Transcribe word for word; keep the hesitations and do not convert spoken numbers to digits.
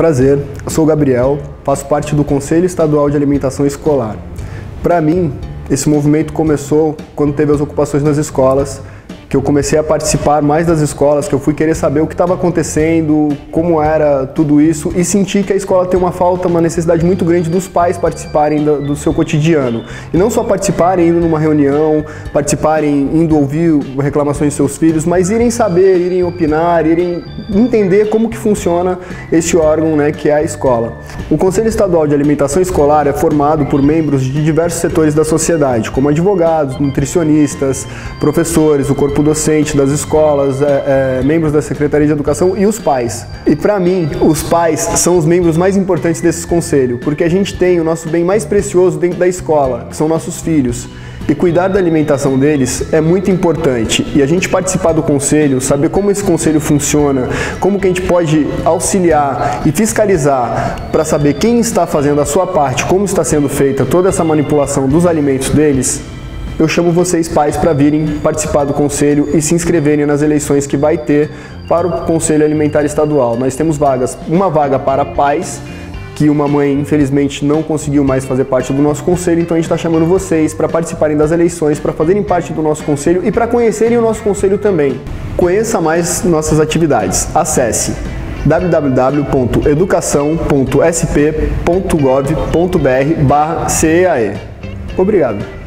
Prazer, eu sou o Gabriel, faço parte do Conselho Estadual de Alimentação Escolar. Para mim, esse movimento começou quando teve as ocupações nas escolas, que eu comecei a participar mais das escolas, que eu fui querer saber o que estava acontecendo, como era tudo isso, e senti que a escola tem uma falta, uma necessidade muito grande dos pais participarem do, do seu cotidiano. E não só participarem indo numa reunião, participarem indo ouvir reclamações de seus filhos, mas irem saber, irem opinar, irem entender como que funciona esse órgão, né, que é a escola. O Conselho Estadual de Alimentação Escolar é formado por membros de diversos setores da sociedade, como advogados, nutricionistas, professores, o corpo docente das escolas, é, é, membros da Secretaria de Educação e os pais. E para mim, os pais são os membros mais importantes desse conselho, porque a gente tem o nosso bem mais precioso dentro da escola, que são nossos filhos. E cuidar da alimentação deles é muito importante. E a gente participar do conselho, saber como esse conselho funciona, como que a gente pode auxiliar e fiscalizar para saber quem está fazendo a sua parte, como está sendo feita toda essa manipulação dos alimentos deles, eu chamo vocês pais para virem participar do conselho e se inscreverem nas eleições que vai ter para o Conselho Alimentar Estadual. Nós temos vagas, uma vaga para pais, que uma mãe infelizmente não conseguiu mais fazer parte do nosso conselho, então a gente está chamando vocês para participarem das eleições, para fazerem parte do nosso conselho e para conhecerem o nosso conselho também. Conheça mais nossas atividades. Acesse w w w ponto educação ponto s p ponto gov ponto b r barra C E A E. Obrigado.